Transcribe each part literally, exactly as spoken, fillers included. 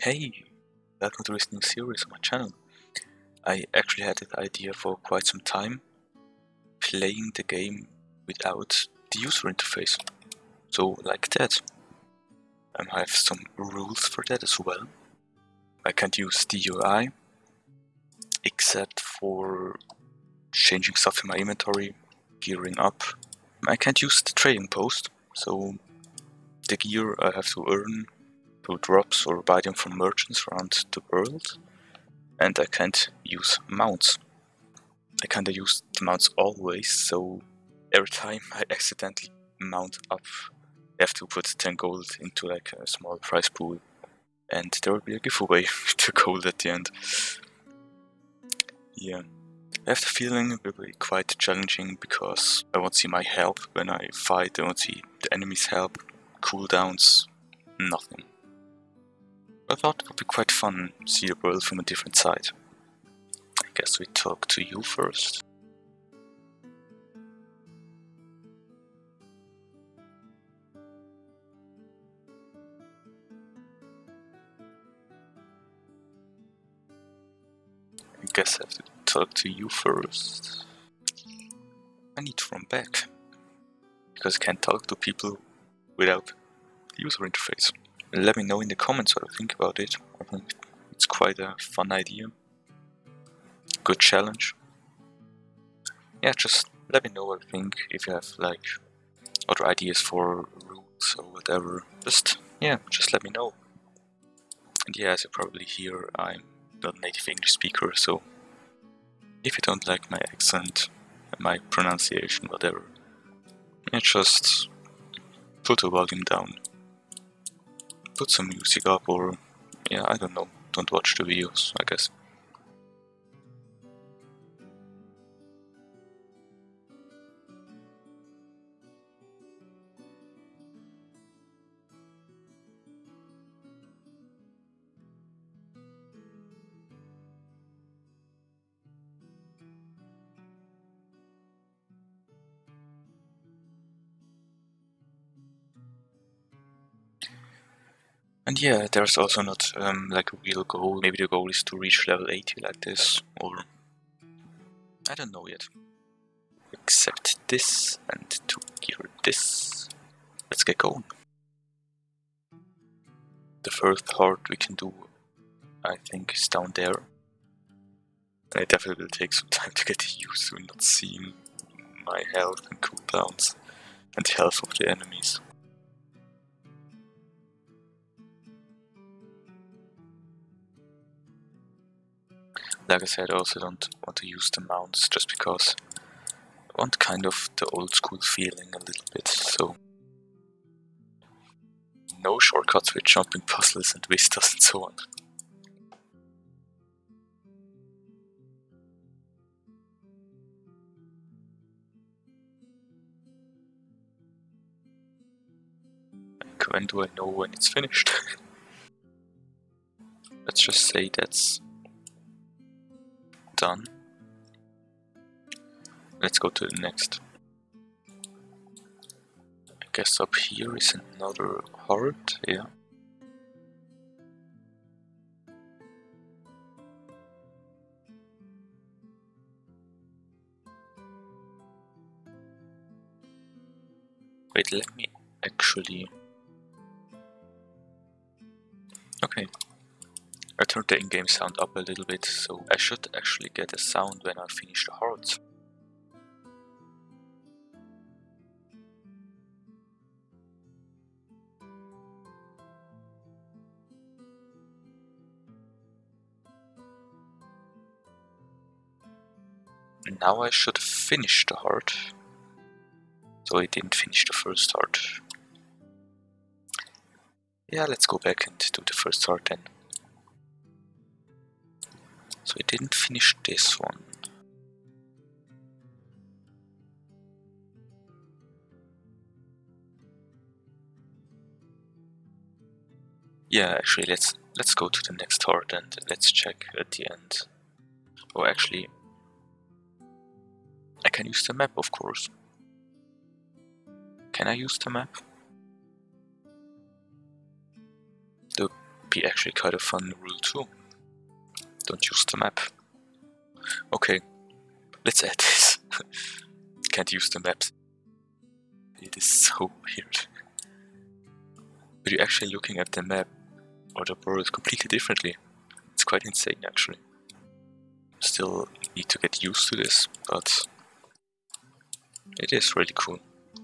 Hey, welcome to this new series on my channel. I actually had that idea for quite some time, playing the game without the user interface. So like that. Um, I have some rules for that as well. I can't use the U I, except for changing stuff in my inventory, gearing up. I can't use the trading post, so the gear I have to earn through drops or buy them from merchants around the world. And I can't use mounts. I kinda use the mounts always, so every time I accidentally mount up, I have to put ten gold into like a small prize pool, and there will be a giveaway with the gold at the end. Yeah, I have the feeling it will be quite challenging because I won't see my health when I fight, I won't see the enemy's health, cooldowns, nothing. I thought it would be quite fun to see the world from a different side. I guess we talk to you first. I guess I have to talk to you first. I need to run back, because I can't talk to people without the user interface. Let me know in the comments what you think about it. I think it's quite a fun idea. Good challenge. Yeah, just let me know what you think. If you have like other ideas for rules or whatever, just yeah, just let me know. And yeah, as you probably hear, I'm not a native English speaker, so if you don't like my accent, my pronunciation, whatever, yeah, just put the volume down, put some music up, or yeah, I don't know, don't watch the videos, I guess. And yeah, there's also not um, like a real goal. Maybe the goal is to reach level eighty like this, or I don't know yet. Except this, and to gear this. Let's get going. The first heart we can do, I think, is down there. And it definitely will take some time to get used to not seeing my health and cooldowns and the health of the enemies. Like I said, I also don't want to use the mounts just because I want kind of the old school feeling a little bit, so no shortcuts with jumping puzzles and vistas and so on. Like, when do I know when it's finished? Let's just say that's done. Let's go to the next. I guess up here is another heart, yeah. Wait, let me actually... Okay. I turned the in-game sound up a little bit, so I should actually get a sound when I finish the hearts. Now I should finish the heart. So I didn't finish the first heart. Yeah, let's go back and do the first heart then. So I didn't finish this one. Yeah, actually let's let's go to the next heart and let's check at the end. Oh, actually, I can use the map, of course. Can I use the map? The be actually kind of fun rule too. Don't use the map. Okay, let's add this. Can't use the maps. It is so weird. But you're actually looking at the map or the world completely differently. It's quite insane actually. Still need to get used to this, but it is really cool.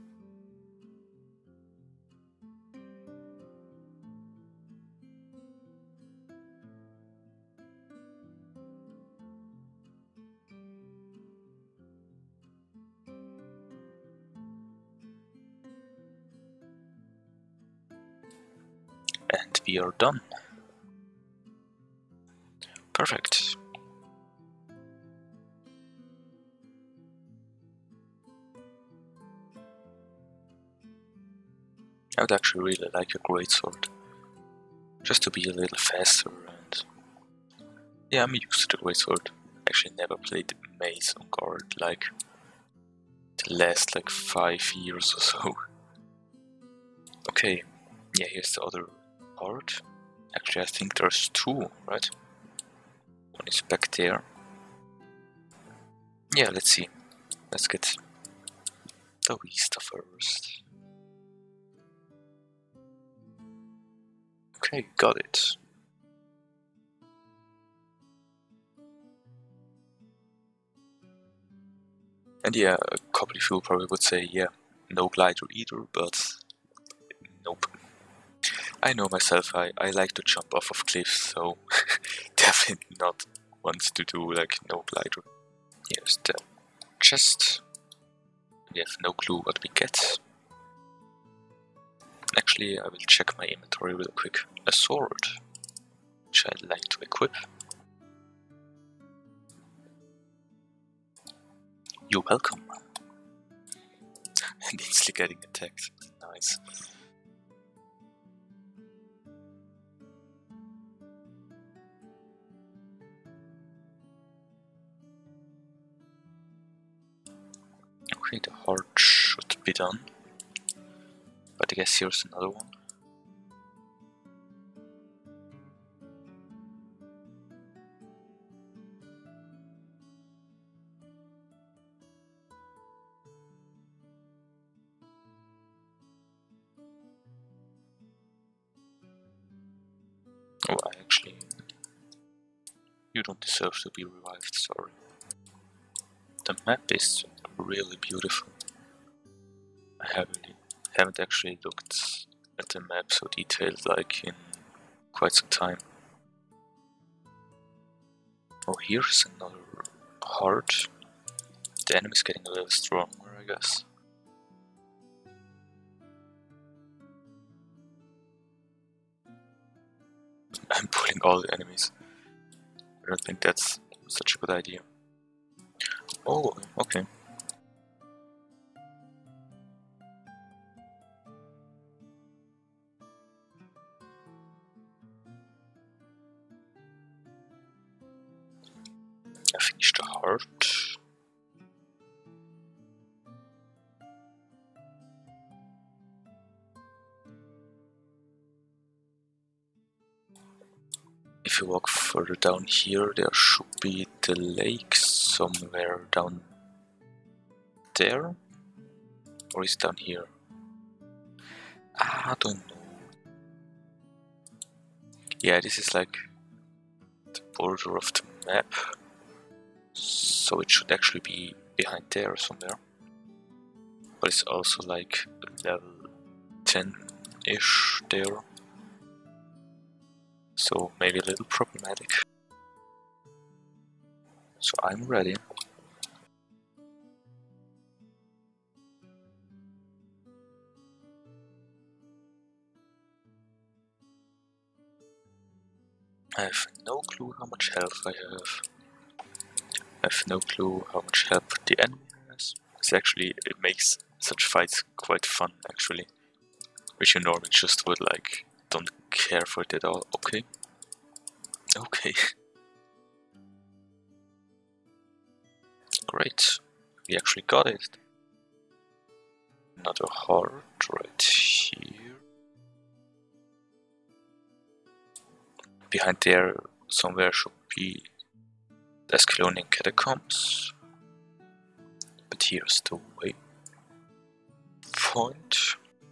And we are done. Perfect. I would actually really like a greatsword, just to be a little faster and... yeah, I'm used to the greatsword. Actually never played Maze on guard like the last like five years or so. Okay, yeah, here's the other part. Actually I think there's two, right? One is back there. Yeah, let's see. Let's get the Vista first. Okay, got it. And yeah, a couple of you probably would say, yeah, no glider either, but nope. I know myself, I, I like to jump off of cliffs, so definitely not want to do like no glider. Here's the chest. We have no clue what we get. Actually, I will check my inventory real quick. A sword, which I'd like to equip. You're welcome. And instantly getting attacked. Nice. Okay, the heart should be done. But I guess here's another one. Oh, I actually... you don't deserve to be revived, sorry. The map is really beautiful. I haven't, haven't actually looked at the map so detailed like in quite some time. Oh, here's another heart. The enemy's getting a little stronger, I guess. I'm pulling all the enemies. I don't think that's such a good idea. Oh, okay. I finished the heart. If you walk further down here, there should be the lake somewhere down there? Or is it down here? I don't know. Yeah, this is like the border of the map. So it should actually be behind there somewhere. But it's also like level ten-ish there. So maybe a little problematic. So I'm ready. I have no clue how much health I have. I have no clue how much health the enemy has. It's actually, it makes such fights quite fun actually. Which you normally just would like, don't care for it at all. Okay. Okay. Great. We actually got it. Another heart right here. behind there somewhere should be the Ascalonian catacombs. But here's the waypoint.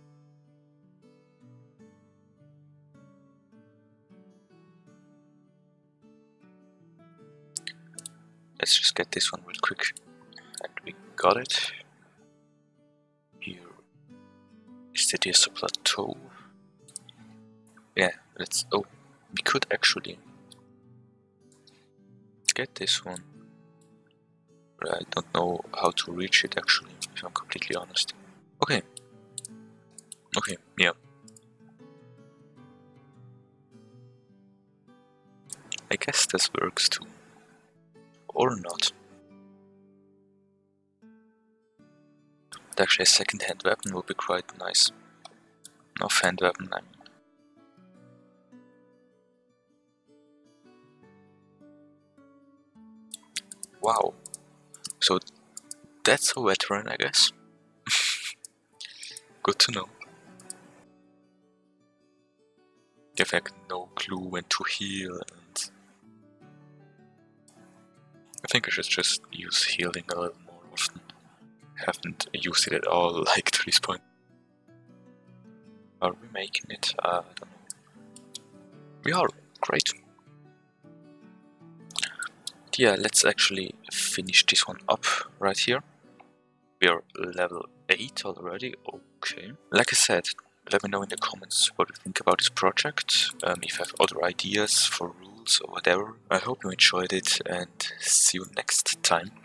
Let's just get this one real quick. And we got it. Here is the Dirsa Plateau. Yeah, let's. Oh, we could actually get this one. But I don't know how to reach it actually, if I'm completely honest. Okay. Okay, yeah. I guess this works too. Or not. But actually a second-hand weapon would be quite nice. An offhand weapon, I mean. Wow. So that's a veteran, I guess. Good to know. I've like no clue when to heal, and I think I should just use healing a little more often. Haven't used it at all, like, to this point. Are we making it? Uh, I don't know. We are. Great. Yeah, let's actually finish this one up right here. We are level eight already. Okay. Like I said, let me know in the comments what you think about this project. Um, if you have other ideas for rules or whatever. I hope you enjoyed it, and see you next time.